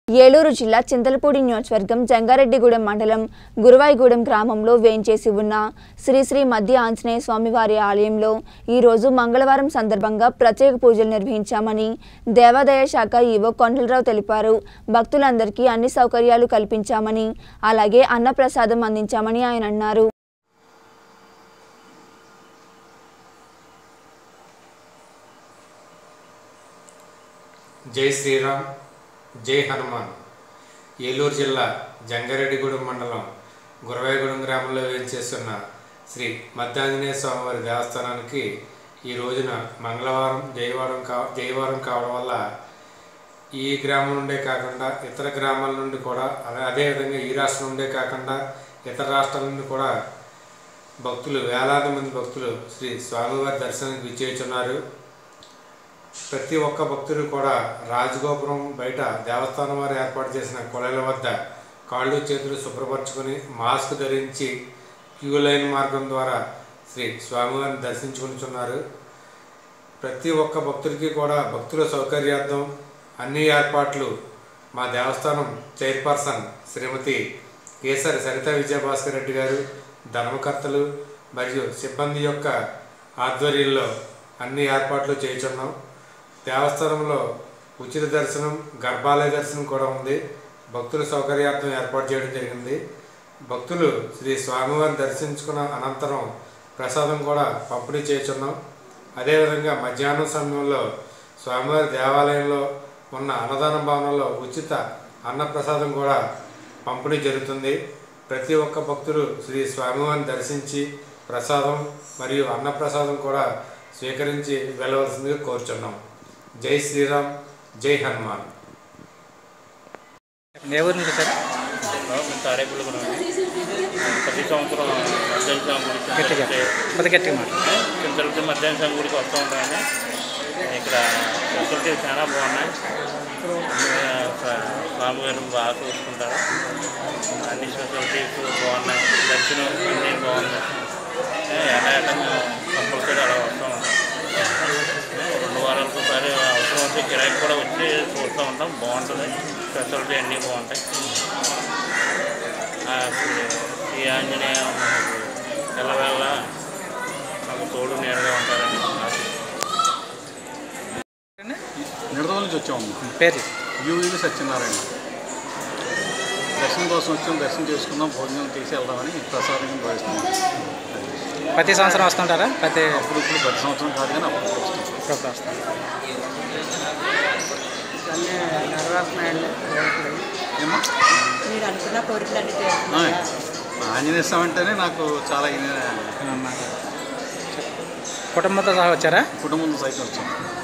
ఏలూరు జిల్లా చింతలపూడి నియోజకవర్గం జంగారెడ్డిగూడెం మండలం గురువాయిగూడెం గ్రామంలో వేంచేసి ఉన్న శ్రీ శ్రీ మధ్య ఆంజనేయ స్వామి వారి ఆలయంలో ఈ రోజు మంగళవారం సందర్భంగా ప్రత్యేక పూజలు నిర్వహించామని దేవాదాయ శాఖ ఈవో కొండలరావు తెలిపారు. భక్తులందరికీ అన్ని సౌకర్యాలు కల్పించామని అలాగే అన్నప్రసాదం అందించామని ఆయన అన్నారు. జై శ్రీరామ్, జై హనుమాన్. ఏలూరు జిల్లా జంగారెడ్డిగూడెం మండలం గురువాయిగూడెం గ్రామంలో వేంచేస్తున్న శ్రీ మధ్యాంజనేయ స్వామివారి దేవస్థానానికి ఈ రోజున మంగళవారం జయవారం కావడం వల్ల ఈ గ్రామం నుండే కాకుండా ఇతర గ్రామాల నుండి కూడా అదేవిధంగా ఈ రాష్ట్రం నుండే కాకుండా ఇతర రాష్ట్రాల నుండి కూడా భక్తులు వేలాది మంది భక్తులు శ్రీ స్వామివారి దర్శనానికి విచ్చేస్తున్నారు. ప్రతి ఒక్క భక్తుడు కూడా రాజగోపురం బయట దేవస్థానం వారు ఏర్పాటు చేసిన కొలైల వద్ద కాళ్ళు చేతులు శుభ్రపరచుకొని మాస్క్ ధరించి క్యూ లైన్ మార్గం ద్వారా శ్రీ స్వామివారిని దర్శించుకుంటున్నారు. ప్రతి ఒక్క భక్తుడికి కూడా భక్తుల సౌకర్యార్థం అన్ని ఏర్పాట్లు మా దేవస్థానం చైర్పర్సన్ శ్రీమతి కేసరి సరిత విజయభాస్కర్ రెడ్డి గారు, ధర్మకర్తలు మరియు సిబ్బంది యొక్క ఆధ్వర్యంలో అన్ని ఏర్పాట్లు చేయుచున్నాం. దేవస్థానంలో ఉచిత దర్శనం, గర్భాలయ దర్శనం కూడా ఉంది. భక్తుల సౌకర్యార్థం ఏర్పాటు చేయడం జరిగింది. భక్తులు శ్రీ స్వామివారిని దర్శించుకున్న అనంతరం ప్రసాదం కూడా పంపిణీ చేస్తున్నాం. అదేవిధంగా మధ్యాహ్నం సమయంలో స్వామివారి దేవాలయంలో ఉన్న అన్నదాన భవనంలో ఉచిత అన్నప్రసాదం కూడా పంపిణీ జరుగుతుంది. ప్రతి ఒక్క భక్తుడు శ్రీ స్వామివారిని దర్శించి ప్రసాదం మరియు అన్నప్రసాదం కూడా స్వీకరించి వెళ్ళవలసిందిగా కోరుచున్నాం. జై శ్రీరామ్, జై హనుమాన్. ప్రతి సంవత్సరం చింతలపూడి మధ్యాహ్న స్వామి గుడికి వస్తూ ఉంటాయని ఇక్కడ ఫెసిలిటీస్ చాలా బాగున్నాయి. స్వామివారిని బాగా చూసుకుంటారు. అన్ని ఫెసిలిటీస్ బాగున్నాయి. దర్శనం అన్నీ బాగున్నాయి. ఏటా కంపల్సరీ అలా వస్తూ ఉంటాం. 2 వారాలకు ఒకసారి అవసరం వస్తే కిరాయికి కూడా వచ్చి చూస్తూ ఉంటాం. బాగుంటుంది. ఫెసిలిటీ అన్నీ బాగుంటాయి. ఈ ఆంజనేయ ఎల్లవేళ మాకు తోడు నేరుగా ఉంటారని నిడదవోలు నుంచి వచ్చాము. పేరు యూవీలు సత్యనారాయణ. దర్శనం కోసం వచ్చాం. దర్శనం చేసుకుందాం, భోజనం తీసి వెళ్దామని ప్రసాదం భావిస్తున్నాం. ప్రతి సంవత్సరం వస్తుంటారా? ఇప్పుడు ప్రతి సంవత్సరం కాదు కానీ అప్పుడు వస్తాం. ఆంజనేయ స్వామి అంటేనే నాకు చాలా కుటుంబంతో సహా వచ్చారా? కుటుంబంతో సైతం వచ్చాము.